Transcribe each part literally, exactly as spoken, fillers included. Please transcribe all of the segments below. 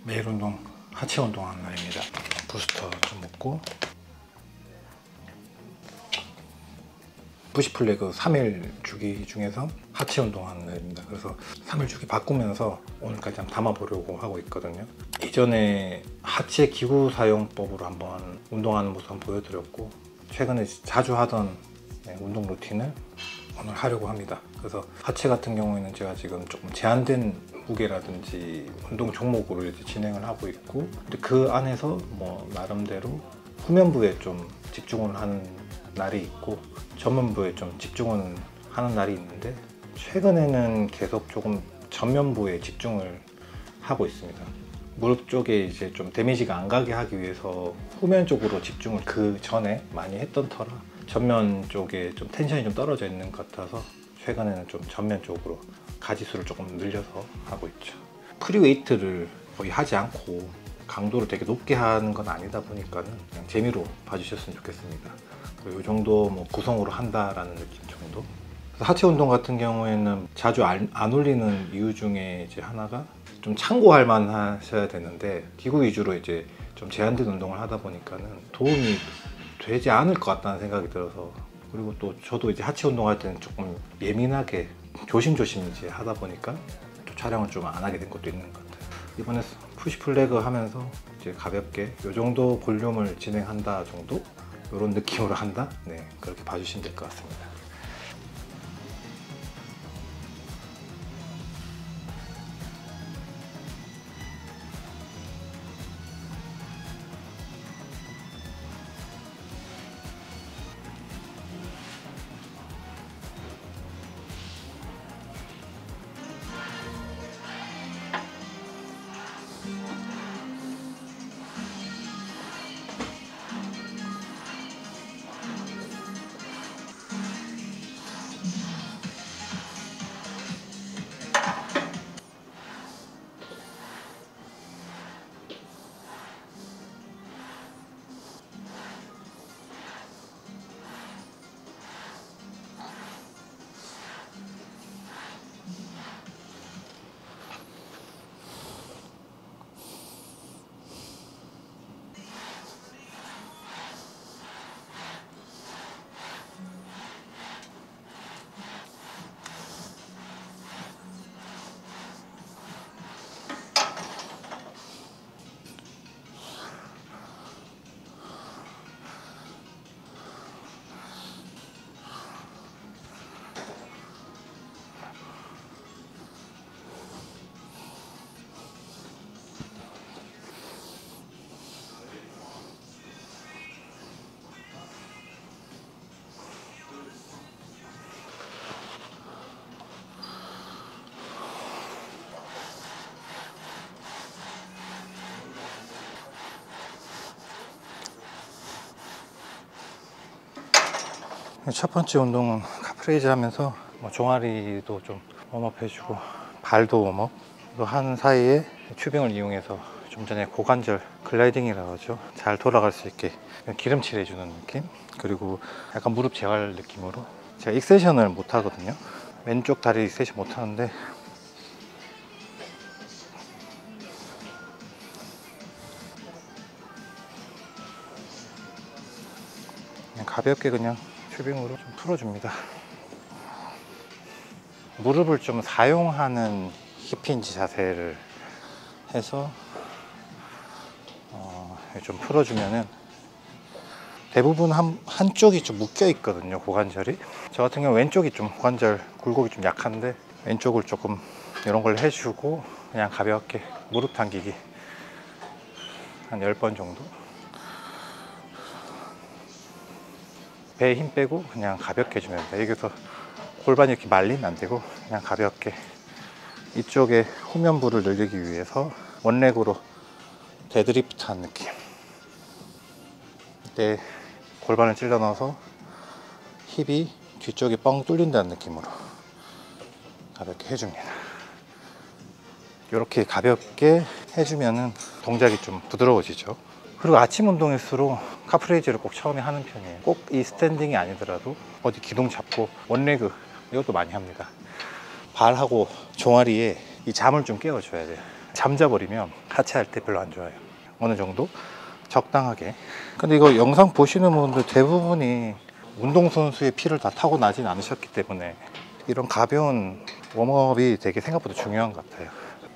매일 운동, 하체 운동하는 날입니다. 부스터 좀 먹고 푸시풀레그 삼 일 주기 중에서 하체 운동하는 날입니다. 그래서 삼 일 주기 바꾸면서 오늘까지 한번 담아보려고 하고 있거든요. 이전에 하체 기구 사용법으로 한번 운동하는 모습 한번 보여드렸고, 최근에 자주 하던 운동 루틴을 오늘 하려고 합니다. 그래서 하체 같은 경우에는 제가 지금 조금 제한된 무게라든지 운동 종목으로 이제 진행을 하고 있고, 근데 그 안에서 뭐 나름대로 후면부에 좀 집중을 하는 날이 있고 전면부에 좀 집중을 하는 날이 있는데, 최근에는 계속 조금 전면부에 집중을 하고 있습니다. 무릎 쪽에 이제 좀 데미지가 안 가게 하기 위해서 후면 쪽으로 집중을 그 전에 많이 했던 터라 전면 쪽에 좀 텐션이 좀 떨어져 있는 것 같아서 최근에는 좀 전면 쪽으로 가지수를 조금 늘려서 하고 있죠. 프리웨이트를 거의 하지 않고 강도를 되게 높게 하는 건 아니다 보니까는 그냥 재미로 봐주셨으면 좋겠습니다. 이 정도 뭐 구성으로 한다라는 느낌 정도. 하체 운동 같은 경우에는 자주 안, 안 올리는 이유 중에 이제 하나가 좀 참고할 만 하셔야 되는데, 기구 위주로 이제 좀 제한된 운동을 하다 보니까는 도움이 되지 않을 것 같다는 생각이 들어서, 그리고 또 저도 이제 하체 운동할 때는 조금 예민하게 조심조심 이제 하다 보니까 또 촬영을 좀 안 하게 된 것도 있는 것 같아요. 이번에 푸시풀레그 하면서 이제 가볍게 이 정도 볼륨을 진행한다 정도, 이런 느낌으로 한다? 네, 그렇게 봐주시면 될 것 같습니다. 첫 번째 운동은 카프레이즈 하면서 뭐 종아리도 좀 웜업 해주고 발도 웜업 하는 사이에 튜빙을 이용해서 좀 전에 고관절 글라이딩이라고 하죠. 잘 돌아갈 수 있게 기름칠 해주는 느낌, 그리고 약간 무릎 재활 느낌으로. 제가 익세션을 못 하거든요. 왼쪽 다리 익세션 못 하는데 그냥 가볍게 그냥 튜빙으로 좀 풀어줍니다. 무릎을 좀 사용하는 힙힌지 자세를 해서 어, 좀 풀어주면은, 대부분 한, 한쪽이 좀 묶여 있거든요, 고관절이. 저 같은 경우 왼쪽이 좀 고관절 굴곡이 좀 약한데, 왼쪽을 조금 이런 걸 해주고 그냥 가볍게 무릎 당기기 한 열 번 정도. 배에 힘 빼고 그냥 가볍게 해주면 돼요. 여기서 골반이 이렇게 말리면 안 되고 그냥 가볍게 이쪽에 후면부를 늘리기 위해서 원렉으로 데드리프트 한 느낌. 이때 골반을 찔러 넣어서 힙이 뒤쪽이 뻥 뚫린다는 느낌으로 가볍게 해줍니다. 이렇게 가볍게 해주면은 동작이 좀 부드러워지죠. 그리고 아침 운동일수록 카프레이즈를 꼭 처음에 하는 편이에요. 꼭 이 스탠딩이 아니더라도 어디 기둥 잡고 원레그, 이것도 많이 합니다. 발하고 종아리에 이 잠을 좀 깨워줘야 돼요. 잠자버리면 하체할 때 별로 안 좋아요. 어느 정도 적당하게. 근데 이거 영상 보시는 분들 대부분이 운동선수의 피를 다 타고 나진 않으셨기 때문에 이런 가벼운 웜업이 되게 생각보다 중요한 것 같아요.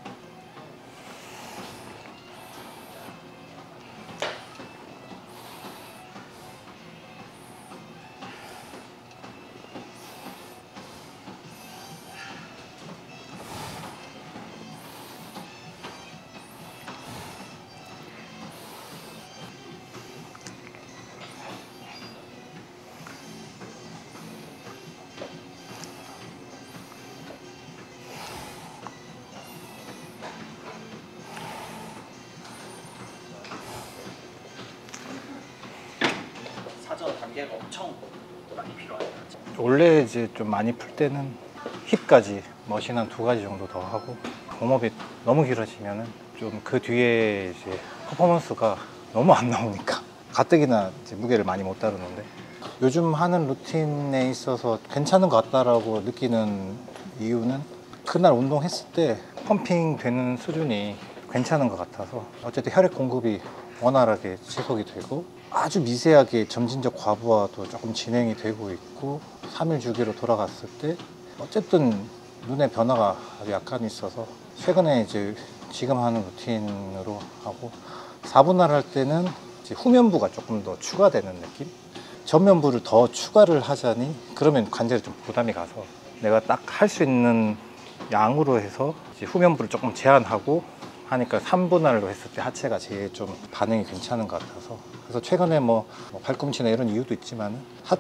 사전 단계가 엄청 많이 필요하네요. 원래 이제 좀 많이 풀 때는 힙까지 머신 한 두 가지 정도 더 하고, 웜업이 너무 길어지면은 좀 그 뒤에 이제 퍼포먼스가 너무 안 나오니까 가뜩이나 이제 무게를 많이 못 다루는데, 요즘 하는 루틴에 있어서 괜찮은 것 같다라고 느끼는 이유는 그날 운동했을 때 펌핑 되는 수준이 괜찮은 것 같아서, 어쨌든 혈액 공급이 원활하게 지속이 되고 아주 미세하게 점진적 과부하도 조금 진행이 되고 있고, 삼 일 주기로 돌아갔을 때 어쨌든 눈의 변화가 아주 약간 있어서 최근에 이제 지금 하는 루틴으로 하고, 사 분할 할 때는 이제 후면부가 조금 더 추가되는 느낌? 전면부를 더 추가를 하자니 그러면 관절에 좀 부담이 가서 내가 딱 할 수 있는 양으로 해서 이제 후면부를 조금 제한하고 하니까 삼 분할로 했을 때 하체가 제일 좀 반응이 괜찮은 것 같아서, 그래서 최근에 뭐, 뭐 팔꿈치나 이런 이유도 있지만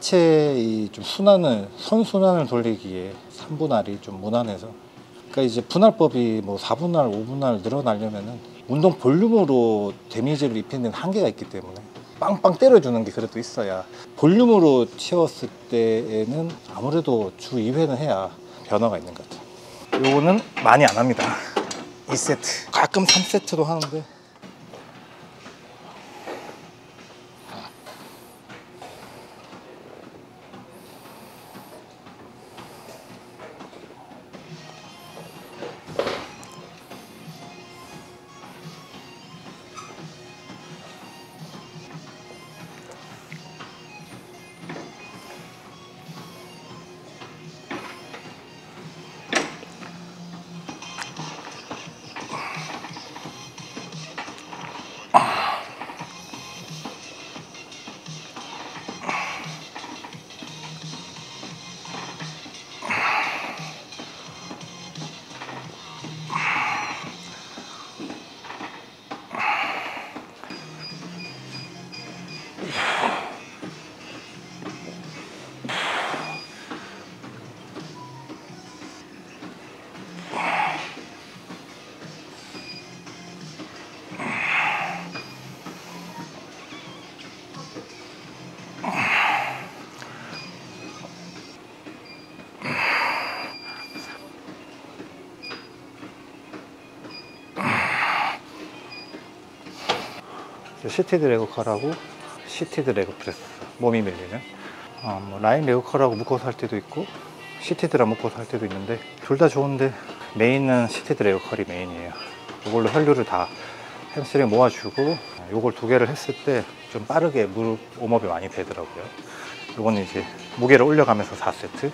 하체의 좀 순환을, 선순환을 돌리기에 삼 분할이 좀 무난해서, 그러니까 이제 분할법이 뭐 사 분할, 오 분할 늘어나려면은 운동 볼륨으로 데미지를 입히는 데는 한계가 있기 때문에 빵빵 때려주는 게 그래도 있어야, 볼륨으로 채웠을 때에는 아무래도 주 이 회는 해야 변화가 있는 것 같아요. 요거는 많이 안 합니다. 이 세트, 가끔 삼 세트도 하는데. 시티드 레그 컬하고 시티드 레그 프레스, 몸이 밀리는 어, 뭐 라인 레그 컬하고 묶어서 할 때도 있고 시티드랑 묶어서 할 때도 있는데, 둘 다 좋은데 메인은 시티드 레그 컬이 메인이에요. 이걸로 혈류를 다 햄스트링 모아주고, 이걸 두 개를 했을 때 좀 빠르게 무릎 웜업이 많이 되더라고요. 이건 이제 무게를 올려가면서 사 세트.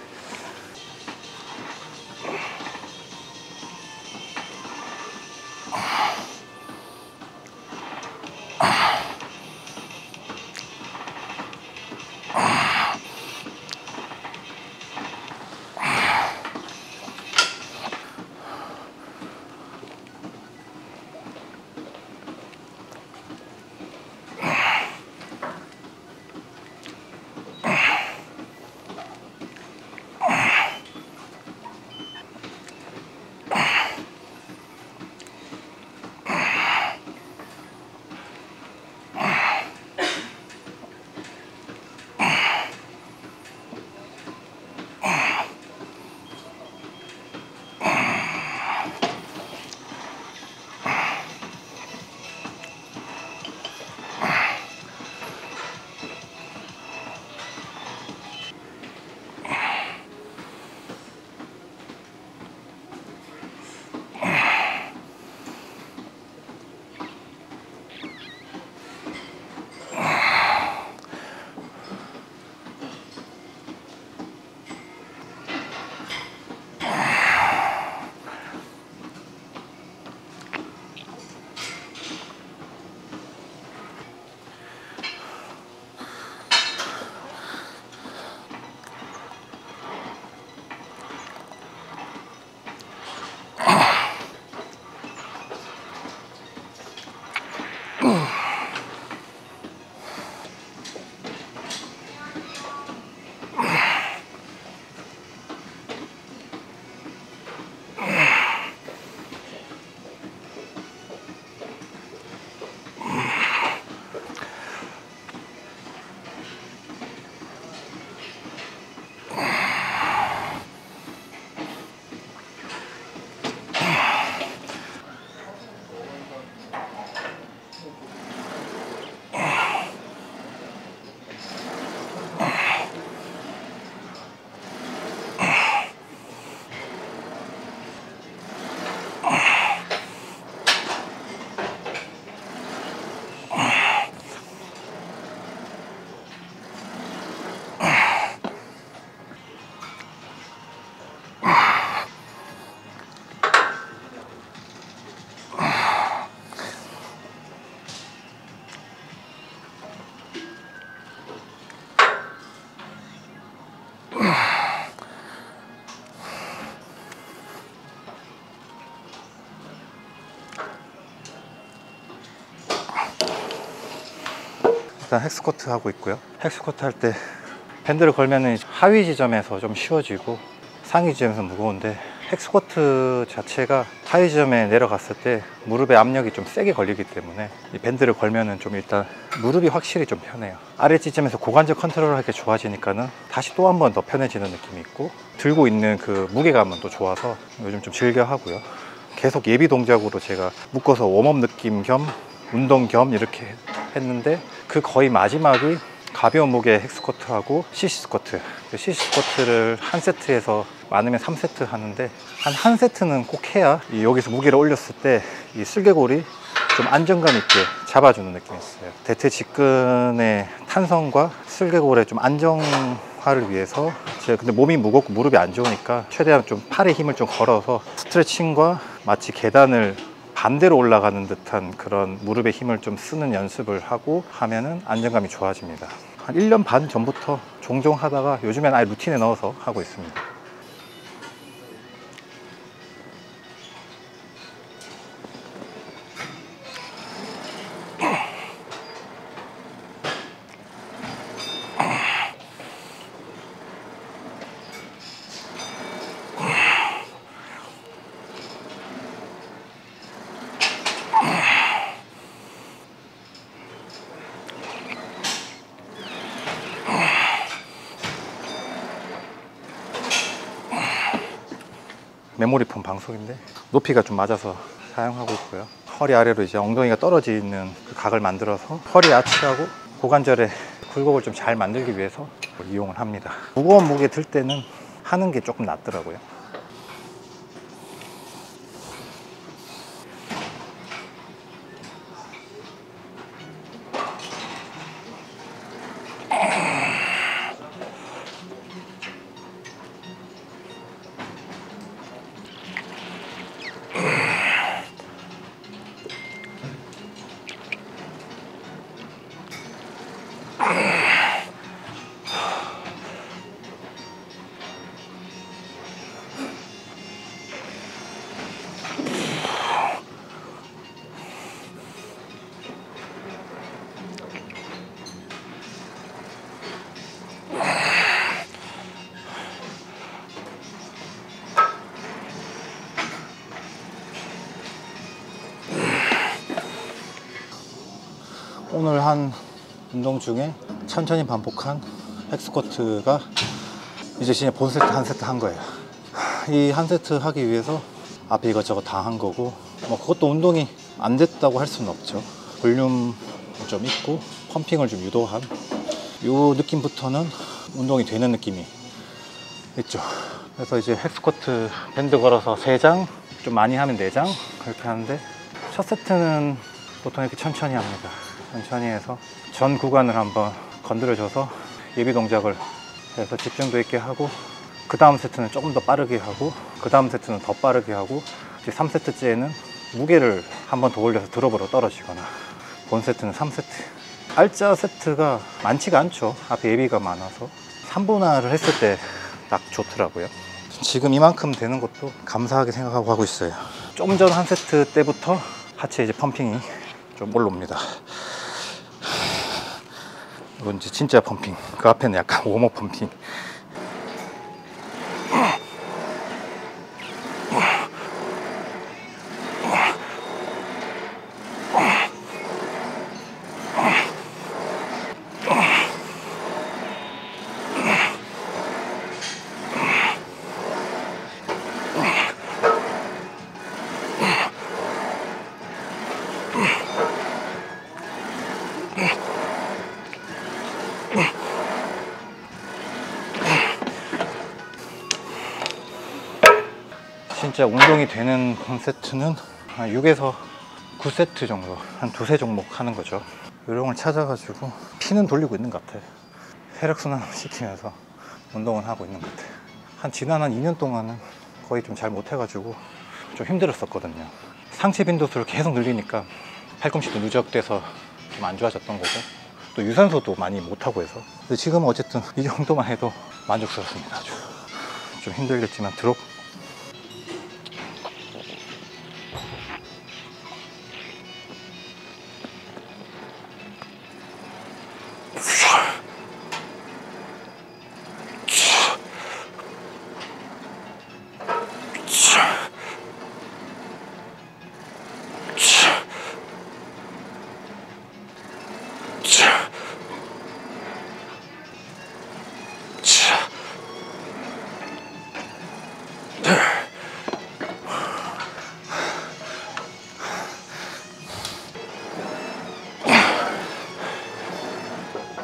일단 헥스쿼트 하고 있고요. 헥스쿼트 할 때 밴드를 걸면은 하위 지점에서 좀 쉬워지고 상위 지점에서 무거운데, 헥스쿼트 자체가 하위 지점에 내려갔을 때 무릎에 압력이 좀 세게 걸리기 때문에 이 밴드를 걸면은 좀 일단 무릎이 확실히 좀 편해요. 아래 지점에서 고관절 컨트롤 하기 좋아지니까는 다시 또 한 번 더 편해지는 느낌이 있고, 들고 있는 그 무게감은 또 좋아서 요즘 좀 즐겨 하고요. 계속 예비 동작으로 제가 묶어서 웜업 느낌 겸 운동 겸 이렇게 했는데, 그 거의 마지막이 가벼운 무게 헥스쿼트하고 시시 스쿼트. 시시 스쿼트를 한 세트에서 많으면 삼 세트 하는데, 한 한 세트는 꼭 해야 이 여기서 무게를 올렸을 때 이 슬개골이 좀 안정감 있게 잡아주는 느낌이 있어요. 대퇴 직근의 탄성과 슬개골의 좀 안정화를 위해서, 제가 근데 몸이 무겁고 무릎이 안 좋으니까 최대한 좀 팔에 힘을 좀 걸어서 스트레칭과 마치 계단을 반대로 올라가는 듯한 그런 무릎에 힘을 좀 쓰는 연습을 하고 하면은 안정감이 좋아집니다. 한 일 년 반 전부터 종종 하다가 요즘엔 아예 루틴에 넣어서 하고 있습니다. 메모리폼 방석인데 높이가 좀 맞아서 사용하고 있고요. 허리 아래로 이제 엉덩이가 떨어지는 그 각을 만들어서 허리 아치하고 고관절의 굴곡을 좀 잘 만들기 위해서 이용을 합니다. 무거운 무게 들 때는 하는 게 조금 낫더라고요. 오늘 한 운동 중에 천천히 반복한 헥스쿼트가 이제 진짜 본 세트 한 세트 한 거예요. 이 한 세트 하기 위해서 앞에 이것저것 다 한 거고, 뭐 그것도 운동이 안 됐다고 할 수는 없죠. 볼륨 좀 있고 펌핑을 좀 유도한 요 느낌부터는 운동이 되는 느낌이 있죠. 그래서 이제 헥스쿼트 밴드 걸어서 세 장, 좀 많이 하면 네 장 그렇게 하는데, 첫 세트는 보통 이렇게 천천히 합니다. 천천히 해서 전 구간을 한번 건드려줘서 예비 동작을 해서 집중도 있게 하고, 그 다음 세트는 조금 더 빠르게 하고, 그 다음 세트는 더 빠르게 하고, 이제 삼 세트째에는 무게를 한번 더 올려서 드롭으로 떨어지거나, 본 세트는 삼 세트. 알짜 세트가 많지가 않죠. 앞에 예비가 많아서 삼 분할을 했을 때 딱 좋더라고요. 지금 이만큼 되는 것도 감사하게 생각하고 하고 있어요. 좀 전 한 세트 때부터 하체 이제 펌핑이 좀 올라옵니다. 이건 이제 진짜 펌핑. 그 앞에는 약간 웜업 펌핑. 진짜 운동이 되는 세트는 한 육에서 구 세트 정도, 한 두세 종목 하는 거죠. 요령을 찾아가지고 피는 돌리고 있는 것 같아요. 혈액순환 시키면서 운동을 하고 있는 것 같아요. 한 지난 한 이 년 동안은 거의 좀 잘 못해가지고 좀 힘들었었거든요. 상체 빈도수를 계속 늘리니까 팔꿈치도 누적돼서 좀 안 좋아졌던 거고, 또 유산소도 많이 못하고 해서. 근데 지금은 어쨌든 이 정도만 해도 만족스럽습니다. 아주 좀 힘들겠지만 드롭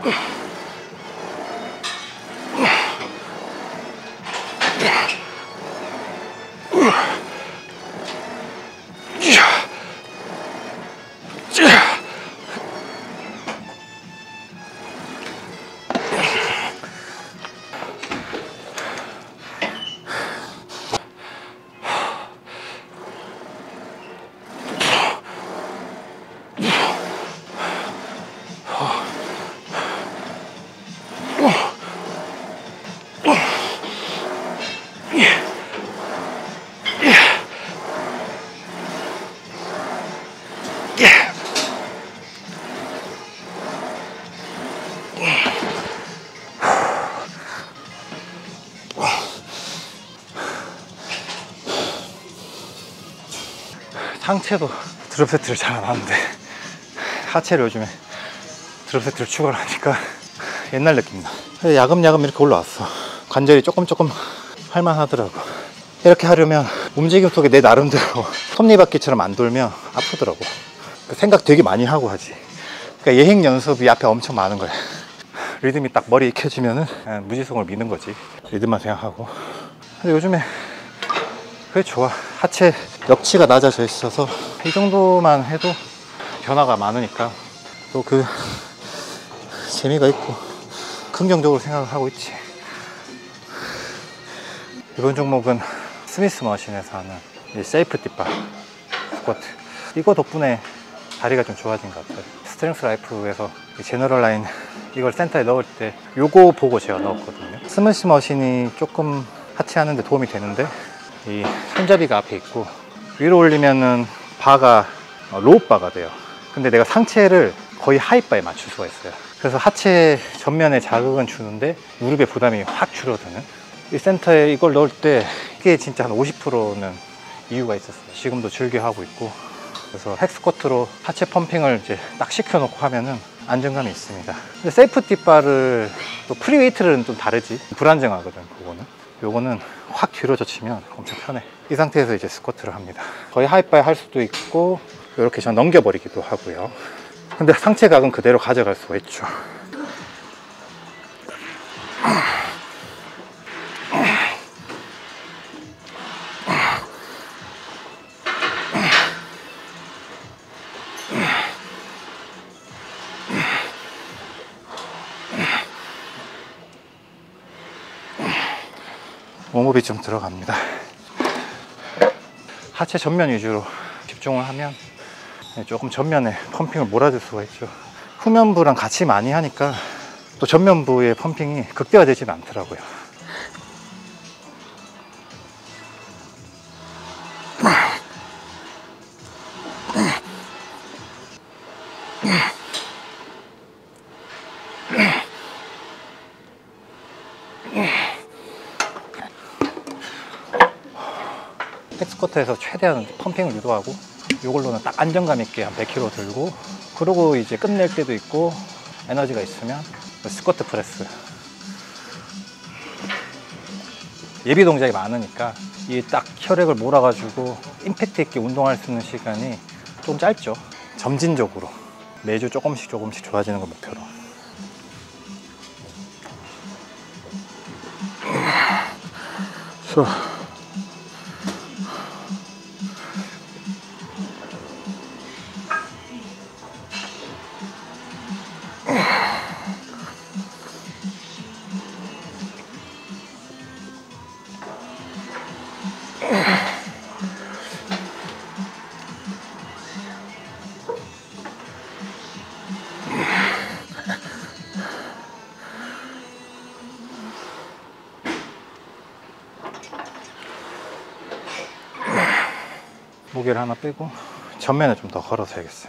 상체도 드롭 세트를 잘 안 하는데 하체를 요즘에 드롭 세트를 추가를 하니까 옛날 느낌이다. 야금야금 이렇게 올라왔어. 관절이 조금 조금 할만하더라고. 이렇게 하려면 움직임 속에 내 나름대로 톱니바퀴처럼 안 돌면 아프더라고. 생각 되게 많이 하고 하지. 그러니까 예행 연습이 앞에 엄청 많은 거야. 리듬이 딱 머리에 익혀지면은 그냥 무지성을 미는 거지. 리듬만 생각하고. 근데 요즘에 그게 좋아. 하체 역치가 낮아져 있어서 이 정도만 해도 변화가 많으니까 또 그 재미가 있고 긍정적으로 생각을 하고 있지. 이번 종목은 스미스 머신에서 하는 이 세이프티 바 스쿼트, 이거 덕분에 다리가 좀 좋아진 것 같아요. 스트렝스 라이프에서 제너럴 라인 이걸 센터에 넣을 때 요거 보고 제가 넣었거든요. 스미스 머신이 조금 하체 하는데 도움이 되는데 이 손잡이가 앞에 있고 위로 올리면은 바가 로우 바가 돼요. 근데 내가 상체를 거의 하이 바에 맞출 수가 있어요. 그래서 하체 전면에 자극은 주는데 무릎에 부담이 확 줄어드는, 이 센터에 이걸 넣을 때 이게 진짜 한 오십 퍼센트는 이유가 있었어요. 지금도 즐겨 하고 있고. 그래서 헥스쿼트로 하체 펌핑을 이제 딱 시켜놓고 하면은 안정감이 있습니다. 근데 세이프티 바를 또 프리웨이트는 좀 다르지. 불안정하거든 그거는. 요거는 확 뒤로 젖히면 엄청 편해. 이 상태에서 이제 스쿼트를 합니다. 거의 하이바에 할 수도 있고 이렇게 전 넘겨버리기도 하고요. 근데 상체 각은 그대로 가져갈 수가 있죠. 웜업이 좀 들어갑니다. 하체 전면 위주로 집중을 하면 조금 전면에 펌핑을 몰아줄 수가 있죠. 후면부랑 같이 많이 하니까 또 전면부의 펌핑이 극대화되지는 않더라고요. 헥스쿼트에서 최대한 펌핑을 유도하고 이걸로는 딱 안정감 있게 한 백 킬로그램 들고, 그러고 이제 끝낼 때도 있고 에너지가 있으면 스쿼트 프레스. 예비 동작이 많으니까 이 딱 혈액을 몰아가지고 임팩트 있게 운동할 수 있는 시간이 좀 짧죠. 점진적으로 매주 조금씩 조금씩 좋아지는 걸 목표로. 자. 무게를 하나 빼고 전면에 좀 더 걸어서 해야겠어요.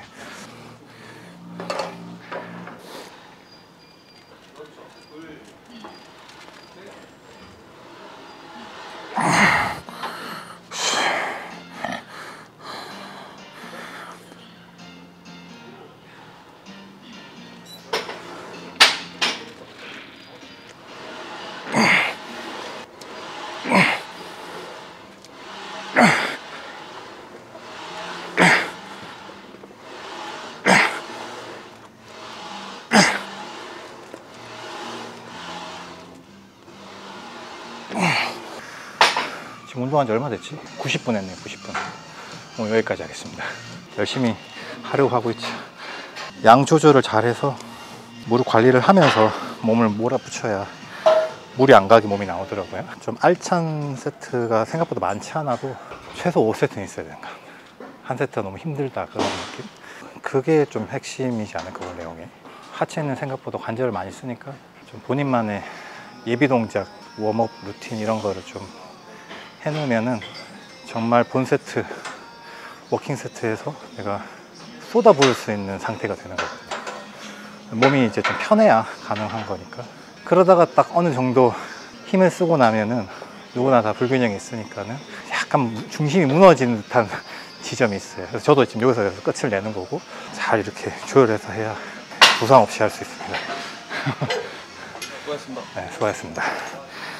지금 운동한 지 얼마 됐지? 구십 분 했네요. 구십 분. 오늘 여기까지 하겠습니다. 열심히 하려고 하고 있죠. 양 조절을 잘해서 무릎 관리를 하면서 몸을 몰아붙여야 물이 안 가게 몸이 나오더라고요. 좀 알찬 세트가 생각보다 많지 않아도 최소 오 세트는 있어야 되는 거. 한 세트가 너무 힘들다 그런 느낌? 그게 좀 핵심이지 않을까 그 내용에. 하체는 생각보다 관절을 많이 쓰니까 좀 본인만의 예비 동작, 웜업 루틴 이런 거를 좀 해놓으면은 정말 본 세트, 워킹 세트에서 내가 쏟아부을 수 있는 상태가 되는 거거든요. 몸이 이제 좀 편해야 가능한 거니까. 그러다가 딱 어느 정도 힘을 쓰고 나면은 누구나 다 불균형이 있으니까는 약간 중심이 무너지는 듯한 지점이 있어요. 그래서 저도 지금 여기서 끝을 내는 거고, 잘 이렇게 조율해서 해야 부상 없이 할 수 있습니다. 수고하셨습니다. 네, 수고하셨습니다.